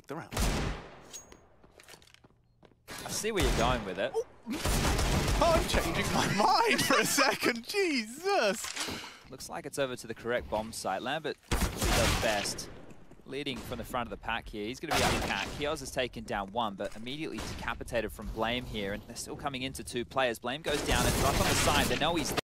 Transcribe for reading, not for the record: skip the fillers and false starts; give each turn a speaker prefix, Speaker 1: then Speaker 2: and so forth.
Speaker 1: take the round.
Speaker 2: I see where you're going with it.
Speaker 1: Oh, I'm changing my mind for a second. Jesus.
Speaker 2: Looks like it's over to the correct bomb site. Lambert does best, leading from the front of the pack here. He's going to be out of pack. Kios has taken down one, but immediately decapitated from Blame here, and they're still coming into two players. Blame goes down and up on the side. They know he's